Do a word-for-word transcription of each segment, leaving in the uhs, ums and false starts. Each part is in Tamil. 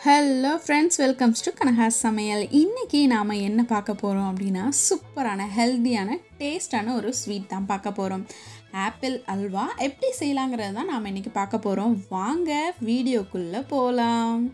Hello friends, welcome to Kanaga Samayal. இன்னைக்கு நாம என்ன பார்க்க போறோம் அப்படினா சூப்பரான ஹெல்தியான டேஸ்டான ஒரு ஸ்வீட் தான் பார்க்க போறோம். ஆப்பிள் அல்வா எப்படி செய்யலாம்ங்கறத தான் நாம இன்னைக்கு பார்க்க போறோம். வாங்க வீடியோக்குள்ள போலாம்.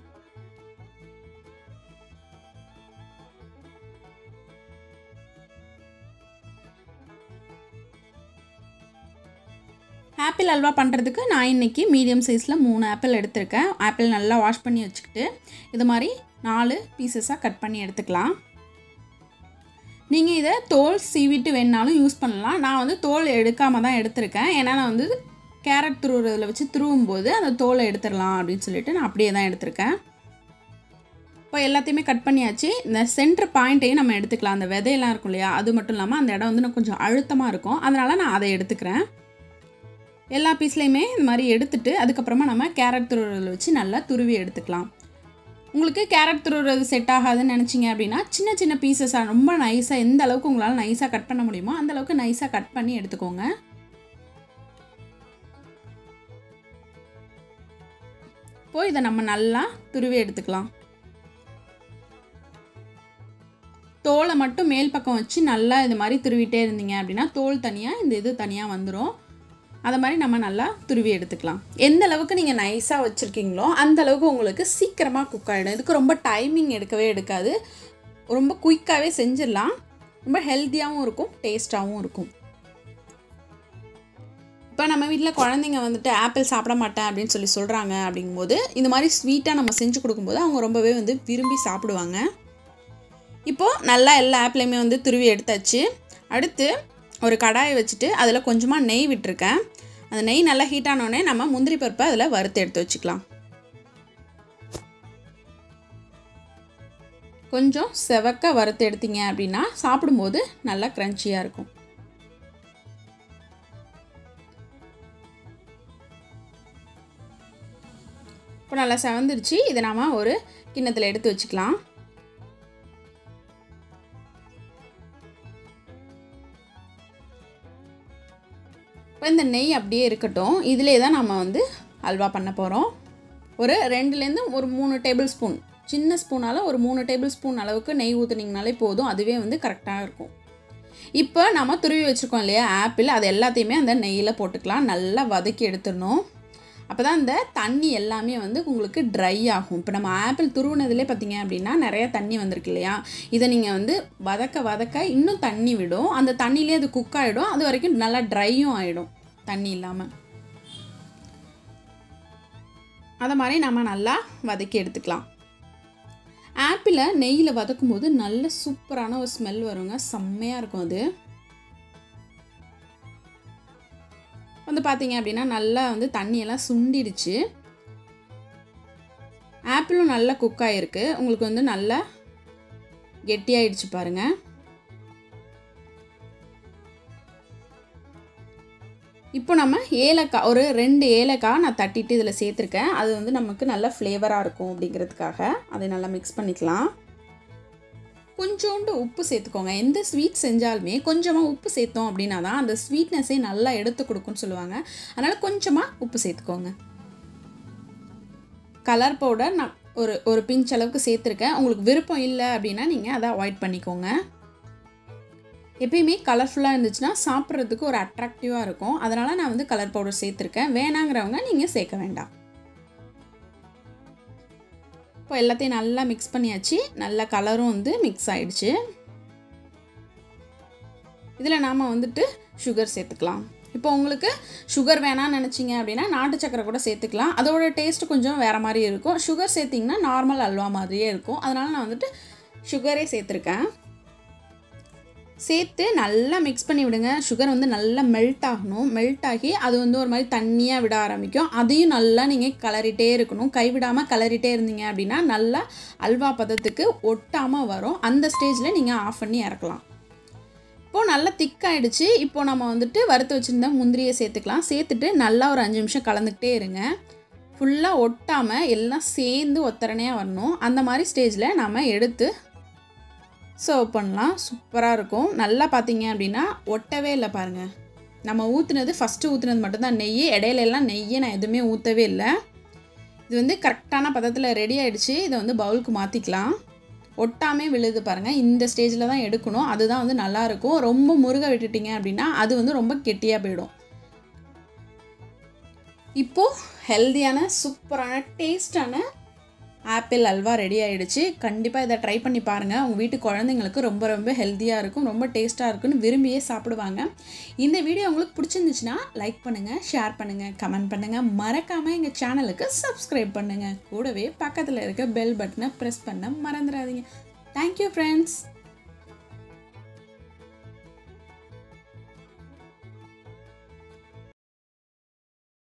ஆப்பிள் அல்வா பண்றதுக்கு நான் இன்னைக்கு மீடியம் சைஸ்ல மூணு ஆப்பிள் எடுத்துர்க்கேன். ஆப்பிள் நல்லா வாஷ் பண்ணி வச்சிட்டு இது மாதிரி நாலு பீசஸா கட் பண்ணி எடுத்துக்கலாம். நீங்க இத தோல் சீவிட்டு வேணாலும் யூஸ் பண்ணலாம். நான் வந்து தோல் எடுக்காம தான் எடுத்துர்க்கேன். ஏன்னா நான் வந்து கேரட் துருவுறதுல வச்சு துருவும்போது அந்த தோலை எடுத்துறலாம் அப்படினு சொல்லிட்டு நான் அப்படியே தான் எடுத்துர்க்கேன். இப்போ எல்லாத்தையுமே கட் பண்ணியாச்சு. இந்த சென்டர் பாயிண்ட்டையும் நம்ம எடுத்துக்கலாம். அந்த விதையெல்லாம் இருக்கும் இல்லையா, அது மட்டும் இல்லாம அந்த இடம் வந்து கொஞ்சம் அழுத்தமா இருக்கும். அதனால நான் அதை எடுத்துக்கிறேன். எல்லா பீஸ்லயுமே இந்த மாதிரி எடுத்துட்டு அதுக்கு அப்புறமா நம்ம கேரட் துருவுறதுல வச்சு நல்லா துருவி எடுத்துக்கலாம். உங்களுக்கு கேரட் துருவுறது செட் ஆகாதுன்னு நினைச்சீங்க அப்படினா சின்ன சின்ன பீசஸா ரொம்ப நைஸா எந்த அளவுக்கு உங்களால நைஸா கட் பண்ண முடியுமோ அந்த அளவுக்கு நைஸா கட் பண்ணி எடுத்துக்கோங்க. இப்போ இத நம்ம நல்லா துருவி எடுத்துக்கலாம். தோலை மட்டும் மேல் பக்கம் வச்சு நல்லா இந்த மாதிரி துருவிட்டே இருந்தீங்க அப்படினா தோல் தனியா இந்த இது தனியா வந்துரும். அத மாதிரி நம்ம நல்லா துருவி எடுத்துக்கலாம். எந்த அளவுக்கு நீங்க நைஸா வச்சிருக்கீங்களோ அந்த அளவுக்கு உங்களுக்கு சீக்கிரமா குக் ஆயிடும். இதுக்கு ரொம்ப டைமிங் எடுக்கவே எடுக்காது. ரொம்ப குயிக்காவே செஞ்சிரலாம். ரொம்ப ஹெல்தியாவும் இருக்கும், டேஸ்டாவும் இருக்கும். இப்போ நம்ம வீட்ல குழந்தைங்க வந்துட்டு ஆப்பிள் சாப்பிட மாட்டேன் அப்படினு சொல்லி சொல்றாங்க அப்படிங்கும்போது இந்த மாதிரி ஸ்வீட்டா நம்ம செஞ்சு கொடுக்கும்போது அவங்க ரொம்பவே வந்து விரும்பி சாப்பிடுவாங்க. இப்போ நல்லா எல்லா ஆப்பிளையுமே வந்து துருவி எடுத்தாச்சு. அடுத்து ஒரு கடாயை வச்சுட்டு அதில் கொஞ்சமாக நெய் விட்டுருக்கேன். அந்த நெய் நல்லா ஹீட் ஆனோடனே நம்ம முந்திரி பருப்பை அதில் வறுத்து எடுத்து வச்சுக்கலாம். கொஞ்சம் செவக்க வறுத்து எடுத்தீங்க அப்படின்னா சாப்பிடும்போது நல்லா கிரன்ச்சியாக இருக்கும். இப்போ நல்லா செவந்துருச்சு. இதை நாம் ஒரு கிண்ணத்தில் எடுத்து வச்சுக்கலாம். இப்போ இந்த நெய் அப்படியே இருக்கட்டும். இதிலே தான் நம்ம வந்து அல்வா பண்ண போகிறோம். ஒரு ரெண்டுலேருந்து ஒரு மூணு டேபிள் ஸ்பூன், சின்ன ஸ்பூனால் ஒரு மூணு டேபிள் ஸ்பூன் அளவுக்கு நெய் ஊற்றுனீங்கனாலே போதும். அதுவே வந்து கரெக்டாக இருக்கும். இப்போ நம்ம துருவி வச்சுருக்கோம் இல்லையா ஆப்பிள், அது எல்லாத்தையுமே அந்த நெய்யில் போட்டுக்கலாம். நல்லா வதக்கி எடுத்துடணும். அப்போ தான் இந்த தண்ணி எல்லாமே வந்து உங்களுக்கு ட்ரை ஆகும். இப்போ நம்ம ஆப்பிள் துருவினதுலே பார்த்தீங்க அப்படின்னா நிறைய தண்ணி வந்திருக்கு இல்லையா, இதை நீங்கள் வந்து வதக்க வதக்க இன்னும் தண்ணி விடும். அந்த தண்ணியிலே அது குக் ஆகிடும். அது வரைக்கும் நல்லா ட்ரையும் ஆகிடும் தண்ணி இல்லாமல். அதை மாதிரி நம்ம நல்லா வதக்கி எடுத்துக்கலாம். ஆப்பிளை நெய்யில் வதக்கும் போது நல்ல சூப்பரான ஒரு ஸ்மெல் வருங்க. செம்மையாக இருக்கும். அது வந்து பார்த்தீங்க அப்படின்னா நல்லா வந்து தண்ணியெல்லாம் சுண்டிடுச்சு. ஆப்பிளும் நல்லா குக் ஆகிருக்கு. உங்களுக்கு வந்து நல்லா கெட்டியாயிடுச்சு பாருங்கள். இப்போ நம்ம ஏலக்காய் ஒரு ரெண்டு ஏலக்காய் நான் தட்டிட்டு இதில் சேர்த்துருக்கேன். அது வந்து நமக்கு நல்ல ஃப்ளேவராக இருக்கும் அப்படிங்கிறதுக்காக அதை நல்லா மிக்ஸ் பண்ணிக்கலாம். கொஞ்சோண்டு உப்பு சேர்த்துக்கோங்க. எந்த ஸ்வீட் செஞ்சாலுமே கொஞ்சமாக உப்பு சேர்த்தோம் அப்படின்னா தான் அந்த ஸ்வீட்னஸே நல்லா எடுத்து கொடுக்குன்னு சொல்லுவாங்க. அதனால் கொஞ்சமாக உப்பு சேர்த்துக்கோங்க. கலர் பவுடர் நான் ஒரு ஒரு பிஞ்ச் அளவுக்கு சேர்த்துருக்கேன். உங்களுக்கு விருப்பம் இல்லை அப்படின்னா நீங்கள் அதை அவாய்ட் பண்ணிக்கோங்க. எப்பயுமே கலர்ஃபுல்லாக இருந்துச்சுன்னா சாப்பிட்றதுக்கு ஒரு அட்ராக்டிவாக இருக்கும். அதனால் நான் வந்து கலர் பவுடர் சேர்த்துருக்கேன். வேணாங்கிறவங்க நீங்கள் சேர்க்க வேண்டாம். இப்போ எல்லாத்தையும் நல்லா மிக்ஸ் பண்ணியாச்சு. நல்ல கலரும் வந்து மிக்ஸ் ஆகிடுச்சு. இதில் நாம் வந்துட்டு சுகர் சேர்த்துக்கலாம். இப்போ உங்களுக்கு சுகர் வேணான்னு நினச்சிங்க அப்படின்னா நாட்டு சக்கரை கூட சேர்த்துக்கலாம். அதோட டேஸ்ட்டு கொஞ்சம் வேறு மாதிரி இருக்கும். சுகர் சேர்த்திங்கன்னா நார்மல் அல்வா மாதிரியே இருக்கும். அதனால் நான் வந்துட்டு சுகரே சேர்த்துருக்கேன். சேர்த்து நல்லா மிக்ஸ் பண்ணி விடுங்க. சுகர் வந்து நல்லா மெல்ட் ஆகணும். மெல்ட் ஆகி அது வந்து ஒரு மாதிரி தண்ணியாக விட ஆரம்பிக்கும். அதையும் நல்லா நீங்கள் கலரிட்டே இருக்கணும். கைவிடாமல் கலரிட்டே இருந்தீங்க அப்படின்னா நல்லா அல்வா பதத்துக்கு ஒட்டாமல் வரும். அந்த ஸ்டேஜில் நீங்கள் ஆஃப் பண்ணி இறக்கலாம். இப்போது நல்லா திக்காயிடுச்சு. இப்போ நம்ம வந்துட்டு வறுத்து வச்சுருந்த முந்திரியை சேர்த்துக்கலாம். சேர்த்துட்டு நல்லா ஒரு அஞ்சு நிமிஷம் கலந்துக்கிட்டே இருங்க. ஃபுல்லாக ஒட்டாமல் எல்லாம் சேர்ந்து ஒத்தரணையாக வரணும். அந்த மாதிரி ஸ்டேஜில் நம்ம எடுத்து சர்வ் பண்ணலாம். சூப்பராக இருக்கும். நல்லா பார்த்தீங்க அப்படின்னா ஒட்டவே இல்லை பாருங்கள். நம்ம ஊற்றுனது ஃபஸ்ட்டு ஊற்றுனது மட்டும்தான் நெய். இடையில எல்லாம் நெய்யை நான் எதுவுமே ஊற்றவே இல்லை. இது வந்து கரெக்டான பதத்தில் ரெடி ஆகிடுச்சு. இதை வந்து பவுலுக்கு மாற்றிக்கலாம். ஒட்டாமே விழுது பாருங்கள். இந்த ஸ்டேஜில் தான் எடுக்கணும். அதுதான் வந்து நல்லாயிருக்கும். ரொம்ப முருக விட்டுட்டிங்க அப்படின்னா அது வந்து ரொம்ப கெட்டியாக போயிடும். இப்போது ஹெல்தியான சூப்பரான டேஸ்டான ஆப்பிள் அல்வா ரெடி ஆகிடுச்சு. கண்டிப்பாக இதை ட்ரை பண்ணி பாருங்கள். உங்கள் வீட்டு குழந்தைங்களுக்கு ரொம்ப ரொம்ப ஹெல்த்தியாக இருக்கும், ரொம்ப டேஸ்ட்டாக இருக்குன்னு விரும்பியே சாப்பிடுவாங்க. இந்த வீடியோ உங்களுக்கு பிடிச்சிருந்துச்சுன்னா லைக் பண்ணுங்கள், ஷேர் பண்ணுங்கள், கமெண்ட் பண்ணுங்கள். மறக்காமல் எங்கள் சேனலுக்கு சப்ஸ்கிரைப் பண்ணுங்கள். கூடவே பக்கத்தில் இருக்க பெல் பட்டனை ப்ரெஸ் பண்ண மறந்துடாதீங்க. Thank you friends.